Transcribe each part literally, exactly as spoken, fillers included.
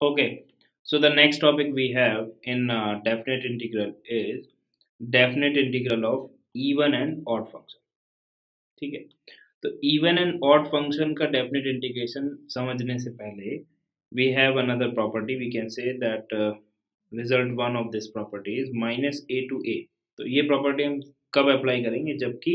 Okay, so the next topic we have in uh, definite integral is definite integral of even and odd function. ठीक है, तो even and odd function का definite integration समझने से पहले we have another property. We can say that uh, result one of this property is minus a to a. तो ये property हम कब अप्लाई करेंगे, जबकि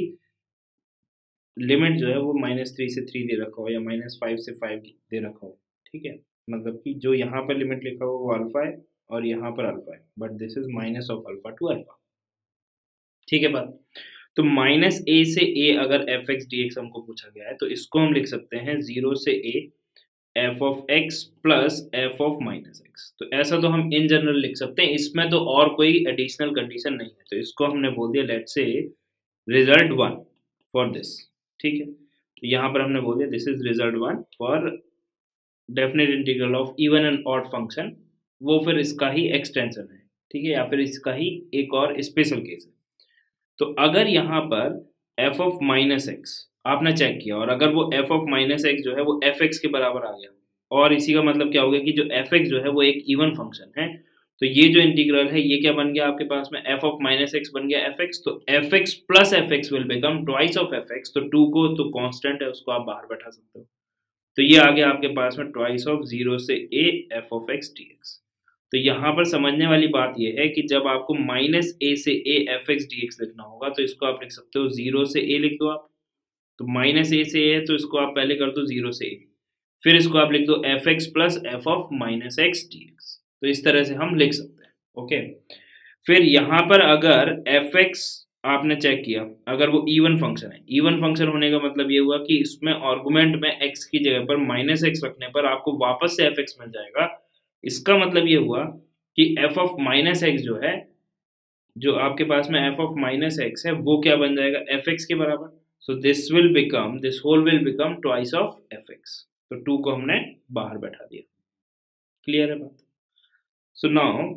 लिमिट जो है वो माइनस थ्री से थ्री दे रखा हो या माइनस फाइव से फाइव दे रखा हो. ठीक है, मतलब कि जो यहाँ पर लिमिट लिखा हो वो अल्फा है और यहाँ पर अल्फा है, but this is minus of alpha to alpha. ठीक है बात. तो माइनस ए से ए अगर एफ एक्स डी एक्स हमको पूछा गया है तो इसको हम लिख सकते हैं जीरो से a f of x plus f of minus x. तो ऐसा तो हम इन जनरल लिख सकते हैं, इसमें तो और कोई एडिशनल कंडीशन नहीं है. तो इसको हमने बोल दिया लेट से रिजल्ट वन फॉर दिस. ठीक है, तो यहाँ पर हमने बोल दिया this is result one for definite integral of even and odd function. वो फिर इसका ही एक्सटेंशन है. ठीक है, या फिर इसका ही एक और स्पेशल केस है. तो अगर यहाँ पर एफ ऑफ माइनस एक्स आपने चेक किया और अगर वो एफ ऑफ माइनस एक्स जो है वो एफ एक्स के बराबर आ गया, और इसी का मतलब क्या हो गया कि जो एफ एक्स जो है वो एक इवन फंक्शन है, तो ये जो इंटीग्रल है ये क्या बन गया आपके पास में, एफ ऑफ माइनस एक्स बन गया एफ एक्स. तो f x plus f x will become twice of f x. तो टू को तो कांस्टेंट है उसको आप बाहर बैठा सकते हो. तो ये आ गया आपके पास में ट्वाइस ऑफ जीरो से a f of x d x. तो यहाँ पर समझने वाली बात यह है कि जब आपको माइनस ए से a f x d x लिखना होगा तो इसको आप लिख सकते हो जीरो से ए लिख दो आप. तो माइनस ए से ए तो इसको आप पहले कर दो जीरो से ए, फिर इसको आप लिख दो f x plus f of minus x d x. तो इस तरह से हम लिख सकते हैं. ओके, फिर यहाँ पर अगर एफ एक्स आपने चेक किया, अगर वो इवन फंक्शन है, इवन फंक्शन होने का मतलब ये हुआ कि इसमें आर्गुमेंट में एक्स की जगह पर माइनस एक्स रखने पर आपको वापस से एफ एक्स मिल जाएगा. इसका मतलब ये हुआ कि एफ ऑफ माइनस एक्स जो है, जो आपके पास में एफ ऑफ माइनस एक्स है वो क्या बन जाएगा, एफ एक्स के बराबर. So this will become this whole will become twice of f x. तो टू को हमने बाहर बैठा दिया. क्लियर है बात. सो नाउ,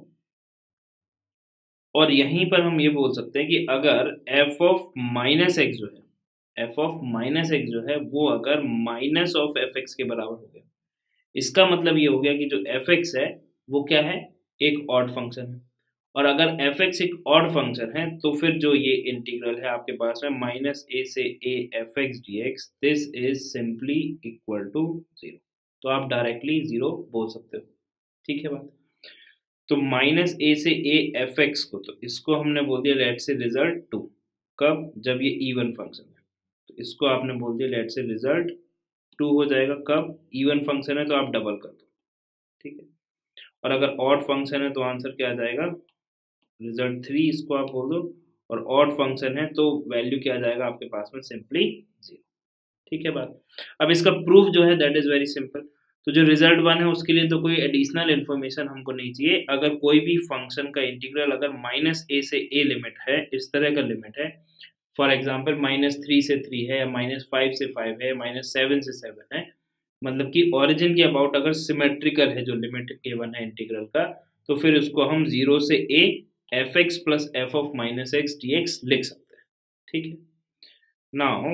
और यहीं पर हम ये बोल सकते हैं कि अगर एफ ऑफ माइनस एक्स जो है एफ ऑफ माइनस एक्स जो है वो अगर माइनस ऑफ एफ एक्स के बराबर हो गया, इसका मतलब ये हो गया कि जो एफ एक्स है वो क्या है, एक ऑड फंक्शन है. और अगर एफ एक्स एक ऑड फंक्शन है तो फिर जो ये इंटीग्रल है आपके पास में माइनस ए से a f x d x, this is simply equal to zero. तो आप डायरेक्टली जीरो बोल सकते हो. ठीक है बात. तो माइनस ए से ए एफ एक्स को, तो इसको हमने बोल दिया लेट से रिजल्ट टू. कब, जब ये इवन फंक्शन है. तो इसको आपने बोल दिया लेट से रिजल्ट टू हो जाएगा. कब, इवन फंक्शन है तो आप डबल कर दो. ठीक है, और अगर ऑड फंक्शन है तो आंसर क्या आ जाएगा, रिजल्ट थ्री इसको आप बोल दो. और ऑड फंक्शन है तो वैल्यू क्या आ जाएगा आपके पास में, सिंपली जीरो. ठीक है बात. अब इसका प्रूफ जो है दैट इज वेरी सिंपल. तो जो रिजल्ट वन है उसके लिए तो कोई एडिशनल इन्फॉर्मेशन हमको नहीं चाहिए. अगर कोई भी फंक्शन का इंटीग्रल अगर माइनस ए से ए लिमिट है, इस तरह का लिमिट है, फॉर एग्जाम्पल माइनस थ्री से थ्री है, या माइनस फाइव से फाइव है, माइनस सेवन से सेवन है, मतलब कि ओरिजिन के अबाउट अगर सिमेट्रिकल है जो लिमिट गिवन है इंटीग्रल का, तो फिर उसको हम जीरो से a f x plus f of minus x d x लिख सकते हैं. ठीक है. नाउ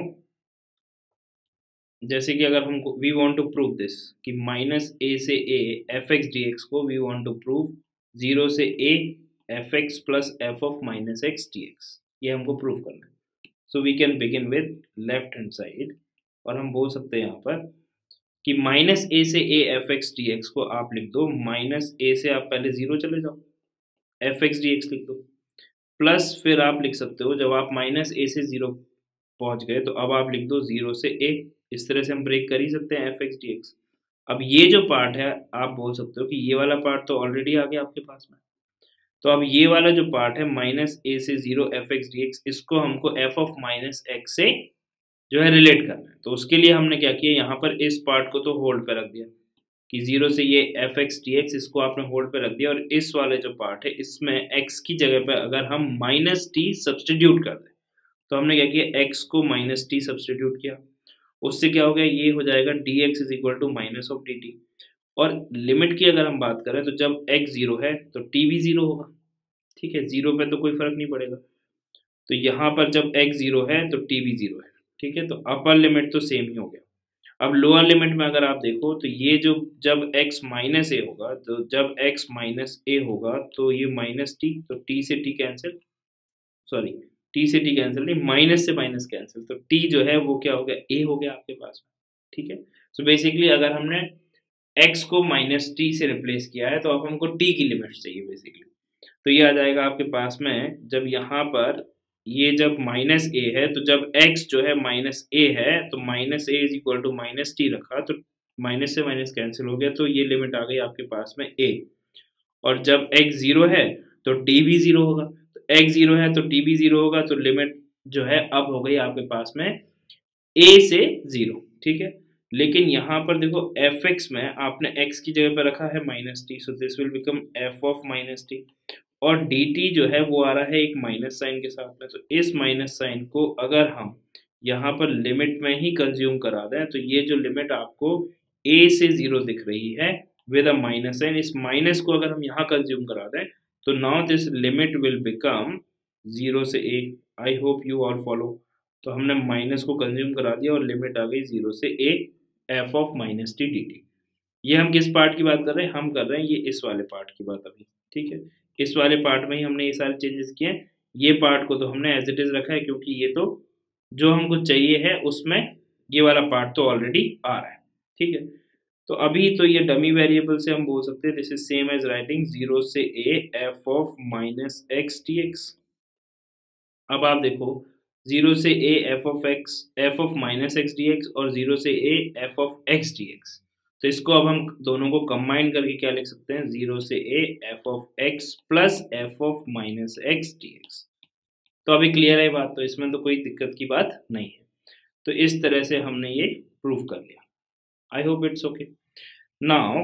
जैसे कि अगर हमको we want to prove this कि माइनस ए से a f x d x को we want to prove zero से a f x plus f of minus x d x, ये हमको प्रूव करना है. So we can begin with left hand side, और हम बोल सकते हैं यहाँ पर कि माइनस ए से a f x d x को आप लिख दो, माइनस ए से आप पहले जीरो चले जाओ, एफ एक्स डी एक्स लिख दो, प्लस फिर आप लिख सकते हो जब आप माइनस ए से जीरो पहुंच गए तो अब आप लिख दो जीरो से ए. इस तरह से हम ब्रेक कर ही सकते हैं एफ एक्स डी एक्स. अब ये जो पार्ट है आप बोल सकते हो कि ये वाला पार्ट तो ऑलरेडी आ गया आपके पास में, तो अब ये वाला जो पार्ट है माइनस ए से zero f x d x, इसको हमको एफ ऑफ माइनस एक्स से जो है रिलेट करना है. तो उसके लिए हमने क्या किया, यहाँ पर इस पार्ट को तो होल्ड पे रख दिया कि जीरो से ये एफ एक्स डी एक्स, इसको आपने होल्ड पे रख दिया, और इस वाले जो पार्ट है इसमें एक्स की जगह पे अगर हम माइनस टी सब्सटीट्यूट कर दें, तो हमने क्या किया, एक्स को माइनस टी सब्सटीट्यूट किया, उससे क्या हो गया, ये हो जाएगा d x is equal to minus of d t. और लिमिट की अगर हम बात करें तो जब एक्स जीरो है तो टी भी जीरो होगा. ठीक है, जीरो पे तो कोई फर्क नहीं पड़ेगा. तो यहाँ पर जब एक्स जीरो है तो टी भी जीरो है. ठीक है, तो अपर लिमिट तो सेम ही हो गया. अब लोअर लिमिट में अगर आप देखो तो ये जो जब x माइनस ए होगा, तो जब x माइनस ए होगा तो ये माइनस टी, तो t से t कैंसिल, सॉरी t से t कैंसिल नहीं, माइनस से माइनस कैंसिल, तो t जो है वो क्या हो गया, a हो गया आपके पास में, ठीक है। सो बेसिकली अगर हमने x को माइनस टी से रिप्लेस किया है तो अब हमको t की लिमिट चाहिए बेसिकली, तो ये आ जाएगा आपके पास में, जब यहाँ पर ये जब माइनस ए है तो जब x जो है माइनस ए है तो minus a is equal to minus t रखा, तो माइनस से माइनस कैंसिल हो गया, तो ये लिमिट आ गई आपके पास में a, और जब x जीरो है तो t भी जीरो होगा, तो x जीरो है तो t भी जीरो होगा, तो लिमिट जो है अब हो गई आपके पास में a से जीरो, ठीक है। लेकिन यहाँ पर देखो fx में आपने x की जगह पर रखा है minus t, so this will become f of minus t, और dt जो है वो आ रहा है एक माइनस साइन के साथ में, तो इस माइनस साइन को अगर हम यहाँ पर लिमिट में ही कंज्यूम करा दें तो ये जो लिमिट आपको a से जीरो दिख रही है विद अ माइनस साइन, इस माइनस को अगर हम यहाँ कंज्यूम करा दें तो now this limit will become zero से a। I hope you all follow. तो हमने माइनस को कंज्यूम करा दिया और लिमिट आ गई जीरो से a f of minus t d t. ये हम किस पार्ट की बात कर रहे हैं, हम कर रहे हैं ये इस वाले पार्ट की बात अभी, ठीक है। इस वाले पार्ट में ही हमने ये सारे चेंजेस किए हैं, ये पार्ट को तो हमने एज इट इज रखा है क्योंकि ये तो जो हमको चाहिए है उसमें ये वाला पार्ट तो ऑलरेडी आ रहा है, ठीक है। तो अभी तो ये डमी वेरिएबल से हम बोल सकते हैं this is same as writing zero से a f of minus x d x. अब आप देखो जीरो से a f of x f of minus x d x और जीरो से a f of x d x, तो इसको अब हम दोनों को कंबाइन करके क्या लिख सकते हैं, जीरो से a f of x plus f of minus x d x. तो अभी क्लियर है बात, तो इसमें तो कोई दिक्कत की बात नहीं है। तो इस तरह से हमने ये प्रूव कर लिया। I hope it's okay. Now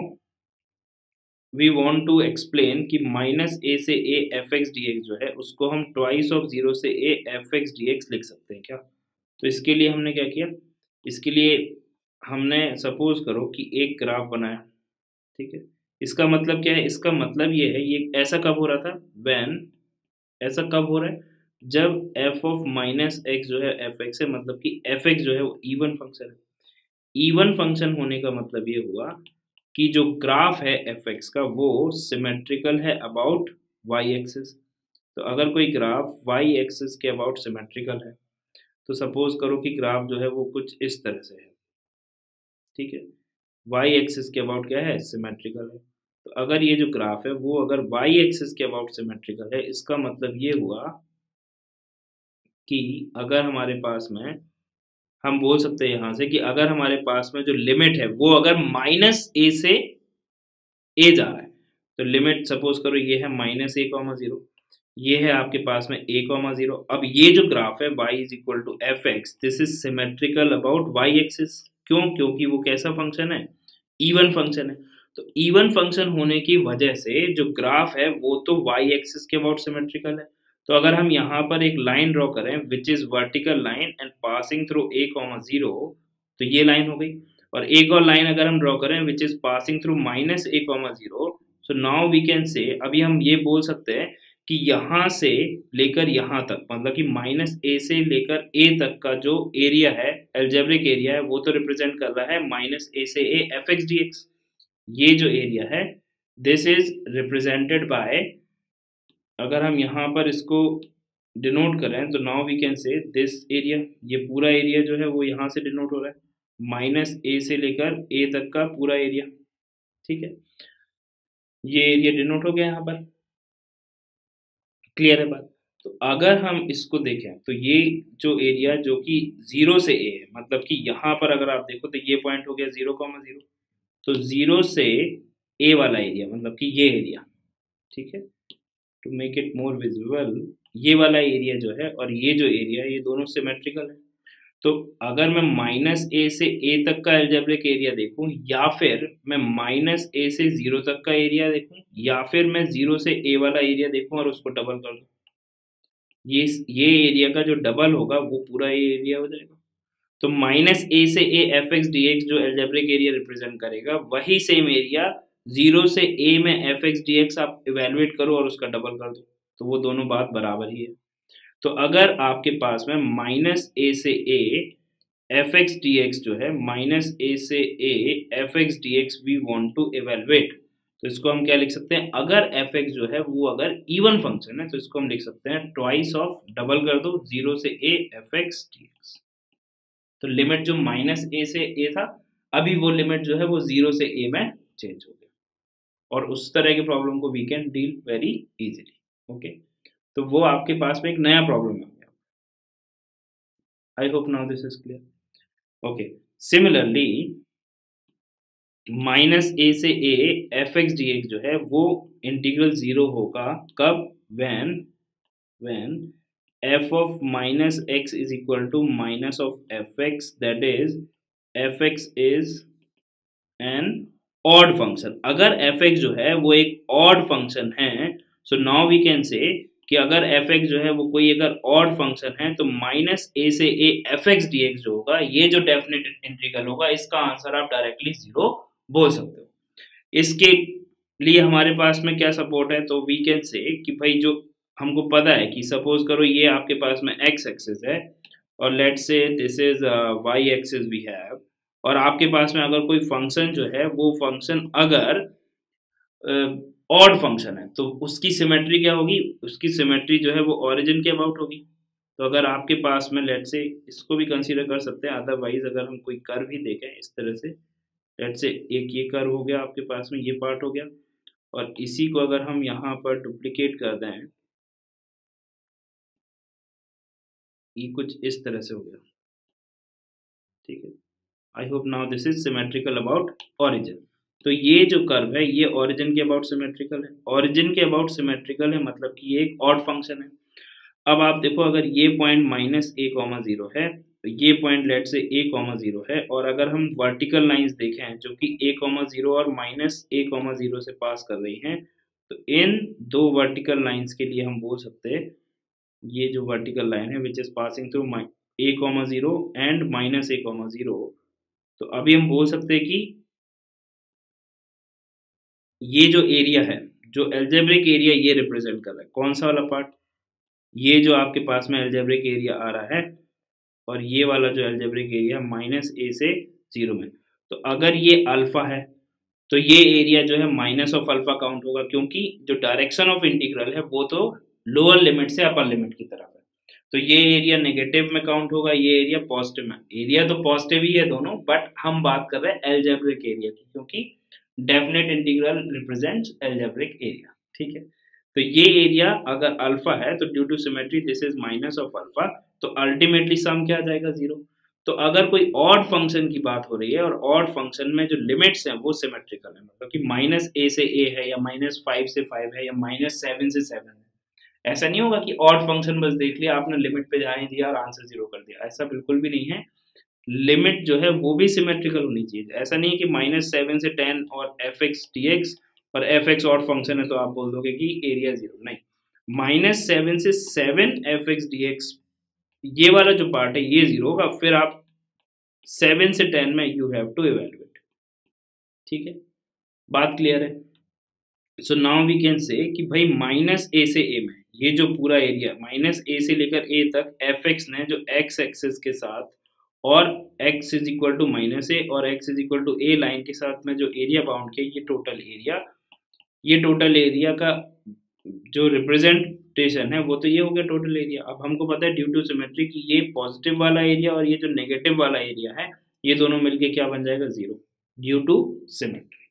we want to explain कि माइनस ए से a f x d x जो है उसको हम ट्वाइस ऑफ जीरो से a f x d x लिख सकते हैं क्या। तो इसके लिए हमने क्या किया, इसके लिए हमने सपोज करो कि एक ग्राफ बनाया, ठीक है। इसका मतलब क्या है, इसका मतलब ये है, ये ऐसा कब हो रहा था, व्हेन, ऐसा कब हो रहा है जब f ऑफ माइनस एक्स जो है एफ एक्स है, मतलब कि एफ एक्स जो है वो इवन फंक्शन है। इवन फंक्शन होने का मतलब ये हुआ कि जो ग्राफ है एफ एक्स का वो सिमेट्रिकल है अबाउट वाई एक्सिस। तो अगर कोई ग्राफ वाई एक्सिस के अबाउट सिमेट्रिकल है तो सपोज करो कि ग्राफ जो है वो कुछ इस तरह से है, ठीक है, वाई एक्सिस के अबाउट क्या है, सिमेट्रिकल है। तो अगर ये जो ग्राफ है वो अगर वाई एक्सिस के अबाउट सिमेट्रिकल है, इसका मतलब ये हुआ कि अगर हमारे पास में, हम बोल सकते हैं यहां से कि अगर हमारे पास में जो लिमिट है वो अगर माइनस ए से ए जा रहा है, तो लिमिट सपोज करो ये है माइनस ए कॉमा जीरो, ये है आपके पास में ए कॉमा जीरो। अब ये जो ग्राफ है y is equal to f x, this is symmetrical about y axis. क्यों, क्योंकि वो कैसा फंक्शन है, इवन फंक्शन है। तो इवन फंक्शन होने की वजह से जो ग्राफ है वो तो y एक्सिस के अबाउट सिमेट्रिकल है। तो अगर हम यहाँ पर एक लाइन ड्रॉ करें which is vertical line and passing through a comma zero, तो ये लाइन हो गई। और एक और लाइन अगर हम ड्रॉ करें which is passing through minus a comma zero, so now we can say, अभी हम ये बोल सकते हैं कि यहाँ से लेकर यहाँ तक, मतलब कि माइनस ए से लेकर ए तक का जो एरिया है, एल्जेब्रिक एरिया है, वो तो रिप्रेजेंट कर रहा है माइनस ए से a f x d x. ये जो एरिया है दिस इज रिप्रेजेंटेड बाय, अगर हम यहाँ पर इसको डिनोट करें तो now we can say this area, ये पूरा एरिया जो है वो यहाँ से डिनोट हो रहा है, माइनस ए से लेकर ए तक का पूरा एरिया, ठीक है। ये एरिया डिनोट हो गया यहाँ पर, क्लियर है बात। तो अगर हम इसको देखें तो ये जो एरिया जो कि जीरो से ए है, मतलब कि यहाँ पर अगर आप देखो तो ये पॉइंट हो गया जीरो कॉमा जीरो, तो जीरो से ए वाला एरिया मतलब कि ये एरिया, ठीक है, to make it more visible, ये वाला एरिया जो है और ये जो एरिया, ये दोनों सिमेट्रिकल है। तो अगर मैं माइनस ए से ए तक का एल्जेब्रिक एरिया देखूं, या फिर मैं माइनस ए से जीरो तक का एरिया देखूं, या फिर मैं जीरो से ए वाला एरिया देखूं और उसको डबल कर दूं, ये ये एरिया का जो डबल होगा वो पूरा ये एरिया हो जाएगा। तो माइनस ए से a f x d x जो एल्जेब्रिक एरिया रिप्रेजेंट करेगा, वही सेम एरिया जीरो से ए में एफ एक्स डी एक्स आप इवेलुएट करो और उसका डबल कर दो, तो वो दोनों बात बराबर ही है। तो अगर आपके पास में माइनस ए से a f x d x जो है माइनस ए से a f x d x we want to evaluate, तो इसको हम क्या लिख सकते हैं, अगर एफ एक्स जो है वो अगर इवन फंक्शन है तो इसको हम लिख सकते हैं ट्वाइस ऑफ, डबल कर दो, जीरो से a f x d x. तो लिमिट जो माइनस ए से ए था, अभी वो लिमिट जो है वो जीरो से ए में चेंज हो गया, और उस तरह की प्रॉब्लम को we can deal very easily. Okay, तो वो आपके पास में एक नया प्रॉब्लम आ गया। I hope now this is clear. Okay, similarly minus a से a f x d x जो है वो इंटीग्रल जीरो होगा कब, when when f of minus x is equal to minus of f x, that is f x is an odd function. अगर f x जो है वो एक ऑड फंक्शन है, सो नाउ वी कैन से कि अगर एफ एक्स जो है वो कोई अगर ऑड फंक्शन है तो माइनस ए से a f x d x जो होगा, ये जो डेफिनेट इंटीग्रल होगा, इसका आंसर आप डायरेक्टली जीरो बोल सकते हो। इसके लिए हमारे पास में क्या सपोर्ट है, तो वी कैन से कि भाई जो हमको पता है कि सपोज करो ये आपके पास में एक्स एक्सिस है और let say this is y axis we have, और आपके पास में अगर कोई फंक्शन जो है वो फंक्शन अगर ऑड uh, फंक्शन है तो उसकी सिमेट्री क्या होगी, उसकी सिमेट्री जो है वो ओरिजिन के अबाउट होगी। तो अगर आपके पास में लेट से इसको भी कंसीडर कर सकते हैं, अदरवाइज अगर हम कोई कर्व ही देखें इस तरह से, लेट से एक ये कर्व हो गया आपके पास में, ये पार्ट हो गया, और इसी को अगर हम यहाँ पर डुप्लीकेट कर दें, ये कुछ इस तरह से हो गया, ठीक है। I hope now this is symmetrical about origin. तो ये जो कर्व है ये ओरिजिन के अबाउट सिमेट्रिकल है, ओरिजिन के अबाउट सिमेट्रिकल है, मतलब कि ये एक ऑड फंक्शन है। अब आप देखो अगर ये point minus a comma zero है तो ये पॉइंट लेट से ए कॉमा जीरो है, और अगर हम वर्टिकल लाइंस देखें जो कि ए कॉमा जीरो और माइनस ए कॉमा जीरो से पास कर रही हैं, तो इन दो वर्टिकल लाइंस के लिए हम बोल सकते हैं ये जो वर्टिकल लाइन है which is passing through a comma zero and minus a comma zero, तो अभी हम बोल सकते हैं कि ये जो एरिया है, जो एल्जेब्रिक एरिया ये रिप्रेजेंट कर रहा है, कौन सा वाला पार्ट, ये जो आपके पास में एल्जेब्रिक एरिया आ रहा है, और ये वाला जो एल्जेब्रिक एरिया माइनस ए से जीरो में, तो अगर ये अल्फा है तो ये एरिया जो है माइनस ऑफ अल्फा काउंट होगा, क्योंकि जो डायरेक्शन ऑफ इंटीग्रल है वो तो लोअर लिमिट से अपर लिमिट की तरफ है, तो ये एरिया नेगेटिव में काउंट होगा, ये एरिया पॉजिटिव में। एरिया तो पॉजिटिव ही है दोनों, बट हम बात कर रहे हैं एल्जेब्रिक एरिया की, क्योंकि definite integral represents algebraic area, ठीक है। तो ये एरिया अगर अल्फा है तो due to symmetry this is minus of alpha, तो अल्टीमेटली सम क्या आ जाएगा, जीरो। तो अगर कोई ऑड फंक्शन की बात हो रही है और ऑड फंक्शन में जो लिमिट्स हैं वो सिमेट्रिकल है, मतलब कि माइनस ए से ए है या माइनस फाइव से फाइव है या माइनस सेवन से सेवन है, ऐसा नहीं होगा कि ऑड फंक्शन बस देख लिया आपने, लिमिट पे ध्यान दिया और आंसर जीरो कर दिया, ऐसा बिल्कुल भी नहीं है। लिमिट जो है वो भी सिमेट्रिकल होनी चाहिए, ऐसा नहीं है कि माइनस सेवन से टेन और एफ एक्स डी एक्स और एफ एक्स ऑड फंक्शन है तो आप बोल दोगे कि एरिया जीरो, नहीं, माइनस सेवन से seven f x d x ये वाला जो पार्ट है ये जीरो होगा, फिर आप सेवन से टेन में यू हैव टू इवेलुएट, ठीक है, बात क्लियर है। सो नाउ वी कैन से कि भाई माइनस ए से ए में ये जो पूरा एरिया माइनस ए से लेकर ए तक एफ एक्स ने जो एक्स एक्सिस के साथ और x is equal to minus a और x is equal to a line के साथ में जो एरिया बाउंड किया, ये टोटल एरिया, ये टोटल एरिया का जो रिप्रेजेंटेशन है वो तो ये हो गया टोटल एरिया। अब हमको पता है ड्यू टू सिमेट्री कि ये पॉजिटिव वाला एरिया और ये जो नेगेटिव वाला एरिया है ये दोनों मिलके क्या बन जाएगा, जीरो, ड्यू टू सिमेट्री।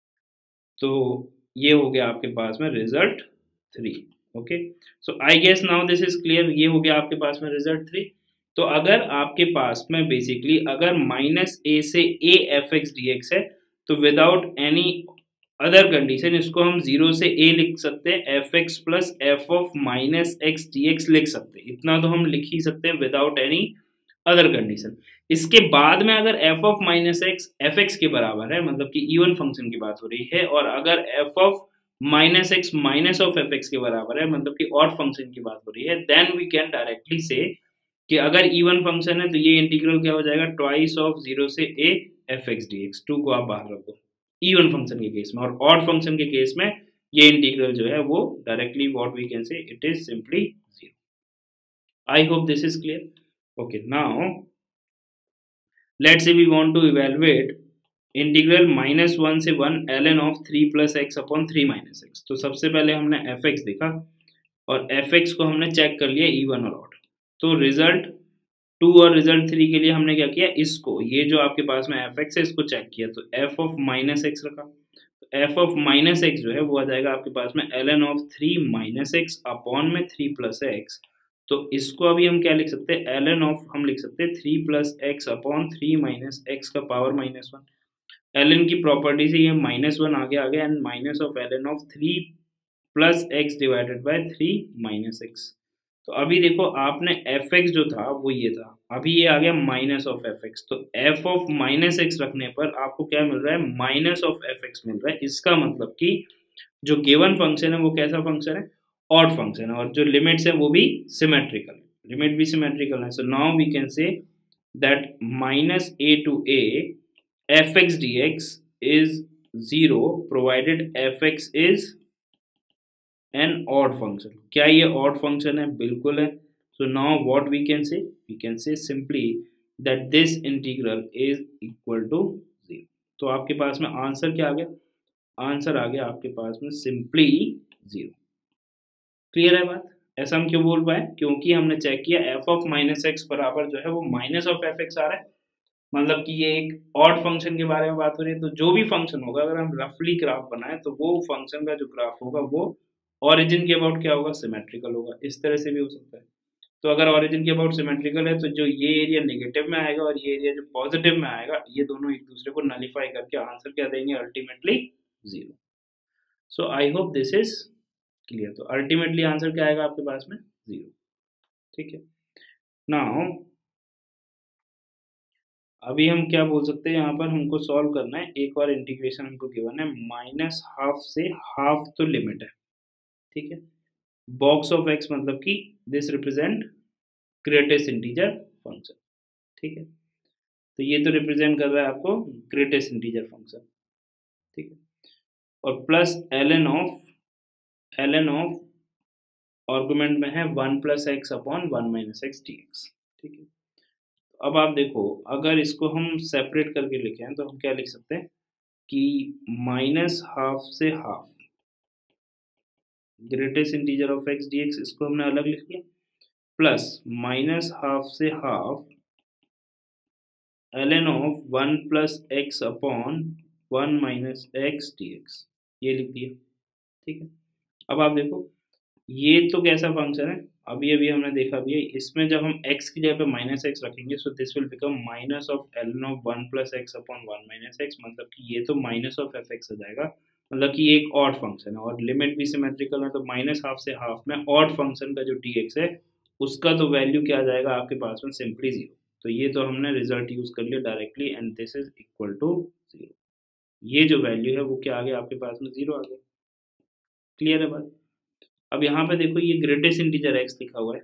तो ये हो गया आपके पास में result three. Okay, so I guess now this is clear, ये हो गया आपके पास में रिजल्ट थ्री। तो अगर आपके पास में बेसिकली अगर माइनस ए से a f x d x है तो विदाउट एनी अदर कंडीशन इसको हम जीरो से ए लिख सकते हैं, f x plus f of minus x d x लिख सकते हैं, इतना तो हम लिख ही सकते हैं विदाउट एनी अदर कंडीशन। इसके बाद में अगर f of minus x f x के बराबर है, मतलब कि इवन फंक्शन की बात हो रही है, और अगर f of minus x minus of f x के बराबर है, मतलब कि ऑड फंक्शन की बात हो रही है, देन वी कैन डायरेक्टली से कि अगर इवन फंक्शन है तो ये इंटीग्रल क्या हो जाएगा, ट्वाइस ऑफ जीरो से a f x d x, two को आप बाहर रख दो इवन फंक्शन के केस में, और ऑड फंक्शन के केस में ये इंटीग्रल जो है वो directly what we can say it is simply zero. I hope this is clear. Okay, now let's say we want to evaluate integral minus one से one l n of three plus x upon three minus x. तो सबसे पहले हमने F x देखा और f x को हमने check कर लिया इवन और ऑड। तो रिजल्ट टू और रिजल्ट थ्री के लिए हमने क्या किया, इसको ये जो आपके पास में एफ एक्स है इसको चेक किया, तो एफ ऑफ माइनस एक्स रखा। एफ ऑफ माइनस एक्स जो है वो आ जाएगा आपके पास में l n of three minus x upon में थ्री प्लस एक्स। तो इसको अभी हम क्या लिख सकते हैं, एल एन ऑफ हम लिख सकते हैं three plus x upon three minus x का power minus one. L n की प्रॉपर्टी से ये माइनस वन आगे आ गया and minus of l n of three plus x divided by three minus x. तो अभी देखो आपने एफ एक्स जो था वो ये था, अभी ये आ गया माइनस ऑफ एफ एक्स। तो एफ ऑफ माइनस एक्स रखने पर आपको क्या मिल रहा है, माइनस ऑफ एफ एक्स मिल रहा है। इसका मतलब कि जो गिवन फंक्शन है वो कैसा फंक्शन है, ऑड फंक्शन है, और जो लिमिट्स है वो भी सिमेट्रिकल है, लिमिट भी सिमेट्रिकल है। So now we can say that minus a to a f x d x is zero provided f x is an odd function. क्या ये ऑड फंक्शन है, बिल्कुल है। So now what we can say, we can say simply that this integral is equal to zero. तो आपके पास में answer क्या आ गया, आंसर आ गया आपके पास में सिंपली जीरो। क्लियर है बात। ऐसा हम क्यों बोल पाए, क्योंकि हमने चेक किया एफ ऑफ माइनस एक्स बराबर जो है वो माइनस ऑफ एफ एक्स आ रहा है, मतलब कि ये एक ऑड फंक्शन के बारे में बात हो रही है। तो जो भी फंक्शन होगा अगर हम रफली ग्राफ बनाए तो वो फंक्शन का जो ग्राफ होगा वो ओरिजिन के अबाउट क्या होगा, सिमेट्रिकल होगा। इस तरह से भी हो सकता है। तो अगर ओरिजिन के अबाउट सिमेट्रिकल है तो जो ये एरिया नेगेटिव में आएगा और ये एरिया जो पॉजिटिव में आएगा ये दोनों एक दूसरे को नलीफाई करके आंसर क्या देंगे, ultimately zero. So I hope this is clear. तो अल्टीमेटली आंसर क्या आएगा आपके पास में, जीरो। ठीक है। नाउ अभी हम क्या बोल सकते हैं, यहाँ पर हमको सॉल्व करना है एक और इंटीग्रेशन हमको गिवन है, माइनस हाफ से हाफ तो लिमिट है। ठीक है। बॉक्स ऑफ एक्स मतलब कि this represent greatest integer function. ठीक है। तो ये तो रिप्रेजेंट कर रहा है आपको ग्रेटेस्ट इंटीजर फंक्शन। ठीक है। और plus l n of l n of argument में है one plus x upon one minus x d x. ठीक है। अब आप देखो अगर इसको हम सेपरेट करके लिखें तो हम क्या लिख सकते हैं कि माइनस हाफ से half greatest integer of x d x, इसको हमने अलग लिख लिया, प्लस माइनस हाफ से half l n of one plus x upon one minus x d x, ये लिख दिया। ठीक है। अब आप देखो ये तो कैसा फंक्शन है, अभी अभी हमने देखा भी है, इसमें जब हम x की जगह पे माइनस एक्स रखेंगे so this will become minus of l n of one plus x upon one minus x, मतलब कि ये तो माइनस ऑफ एफ एक्स हो जाएगा, मतलब कि ये एक ऑड फंक्शन है और लिमिट भी सिमेट्रिकल है। तो माइनस हाफ से हाफ में ऑड फंक्शन का जो डी एक्स है उसका तो वैल्यू क्या आ जाएगा आपके पास में, सिंपली जीरो। तो ये तो हमने रिजल्ट यूज कर लिया directly and this is equal to zero. ये जो वैल्यू है वो क्या आ गया आपके पास में, जीरो आ गया। क्लियर है बात। अब यहाँ पे देखो ये ग्रेटेस्ट इंटीजर x लिखा हुआ है,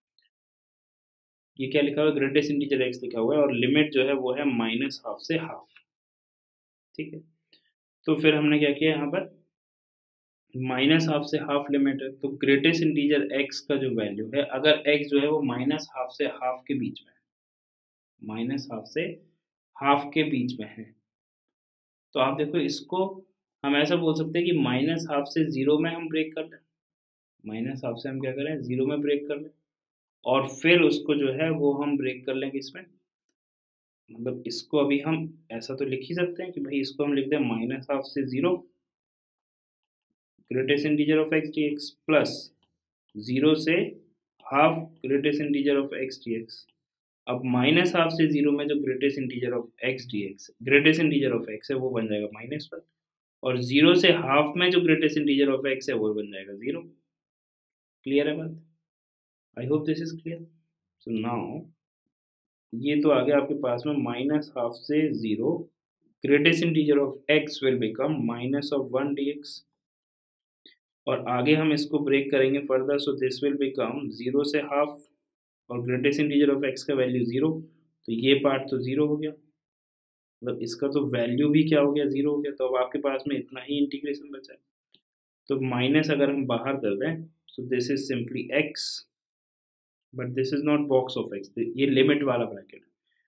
ये क्या लिखा हुआ है, ग्रेटेस्ट इंटीजर x लिखा हुआ है और लिमिट जो है वो है माइनस हाफ से हाफ। ठीक है। तो फिर हमने क्या किया, यहाँ पर माइनस हाफ से हाफ लिमिट है तो ग्रेटेस्ट इंटीजर x का जो वैल्यू है, अगर x जो है वो माइनस हाफ से हाफ के बीच में है, माइनस हाफ से हाफ के बीच में है, तो आप देखो इसको हम ऐसा बोल सकते हैं कि माइनस हाफ से जीरो में हम ब्रेक कर लें, माइनस हाफ से हम क्या करें, जीरो में ब्रेक कर लें, और फिर उसको जो है वो हम ब्रेक कर लेंगे इसमें, मतलब इसको अभी हम ऐसा तो लिख ही सकते हैं कि भाई इसको हम लिख दें माइनस हाफ से zero greatest integer of x d x plus zero से half greatest integer of x d x. अब माइनस हाफ से जीरो में जो greatest integer of x d x greatest integer of x है वो बन जाएगा माइनस वन, और जीरो से हाफ में जो ग्रेटेस्ट इंटीजर ऑफ एक्स है वो बन जाएगा जीरो। क्लियर है बात। I hope this is clear. So now ये तो आ गया आपके पास में माइनस हाफ से zero greatest integer of x will become minus of one d x, और आगे हम इसको ब्रेक करेंगे further, so this will become zero से हाफ और ग्रेटेस्ट इंटीजर ऑफ एक्स का वैल्यू जीरो, तो ये पार्ट तो जीरो हो गया, मतलब इसका तो वैल्यू भी क्या हो गया, जीरो हो गया। तो अब आपके पास में इतना ही इंटीग्रेशन बचा है, तो माइनस अगर हम बाहर कर दें so this is simply x, but this is not box of x, ये लिमिट वाला bracket,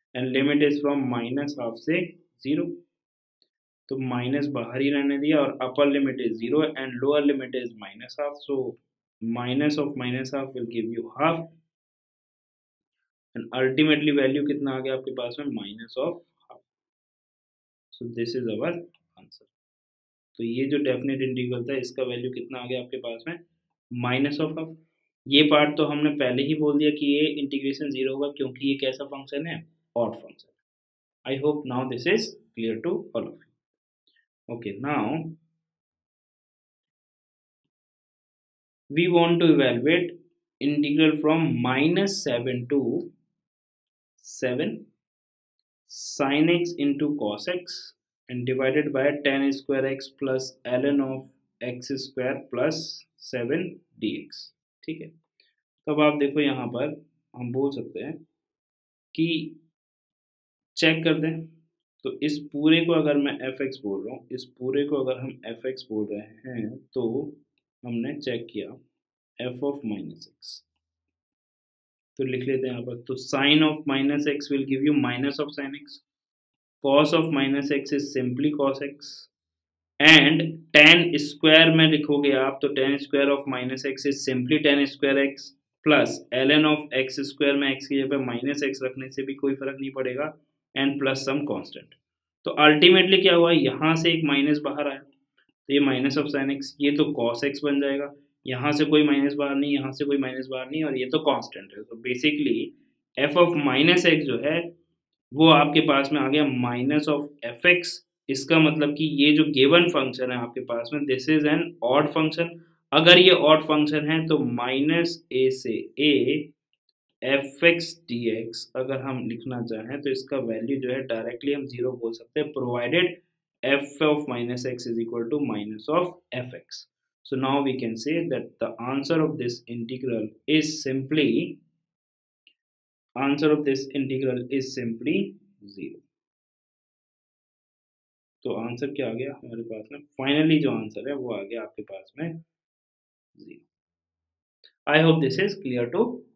and limit is from minus half से जीरो, तो माइनस बाहर ही रहने दिया और upper limit is zero and lower limit is minus half, so minus of minus half will give you half and ultimately value कितना आ गया आपके पास में, minus of half. So this is our answer. तो ये जो डेफिनेट इंटीग्रल था इसका वैल्यू कितना आ गया आपके पास में, माइनस ऑफ हाफ। ये पार्ट तो हमने पहले ही बोल दिया कि ये इंटीग्रेशन जीरो होगा क्योंकि ये कैसा फंक्शन है, odd function. I hope now this is clear to all of you. Okay, now we want to evaluate integral from minus seven to seven sin x into cos x and divided by tan square x plus ln of x square plus seven dx। ठीक है, तो अब आप देखो यहाँ पर हम बोल सकते हैं कि चेक कर दें, तो इस पूरे को अगर मैं एफ एक्स बोल रहा हूँ, इस पूरे को अगर हम एफ एक्स बोल रहे हैं तो हमने चेक किया एफ ऑफ माइनस एक्स, तो लिख लेते हैं यहाँ पर, तो sine of minus x will give you minus of sine x, cos of minus x is simply cos x and tan square में लिखोगे आप तो tan square of minus x is simply tan square x plus l n of x square में x की जगह पे minus x रखने से भी कोई फर्क नहीं पड़ेगा एंड प्लस सम कांस्टेंट। तो अल्टीमेटली क्या हुआ, यहाँ से एक माइनस बाहर आया तो ये माइनस ऑफ साइन एक्स, ये तो कॉस एक्स बन जाएगा, यहाँ से कोई माइनस बाहर नहीं, यहाँ से कोई माइनस बाहर नहीं और ये तो कांस्टेंट है। तो basically f of minus x जो है वो आपके पास में आ गया माइनस ऑफ एफ एक्स। इसका मतलब कि ये जो गिवन फंक्शन है आपके पास में this is an odd function. अगर ये ऑड फंक्शन है तो माइनस ए से a f x d x अगर हम लिखना चाहें तो इसका वैल्यू जो है डायरेक्टली हम जीरो बोल सकते हैं, provided f of minus x is equal to minus of fx. So now we can say that the answer of this integral is simply answer of this integral is simply zero. तो answer क्या आ गया हमारे पास में, finally जो answer है वो आ गया आपके पास में zero. I hope this is clear to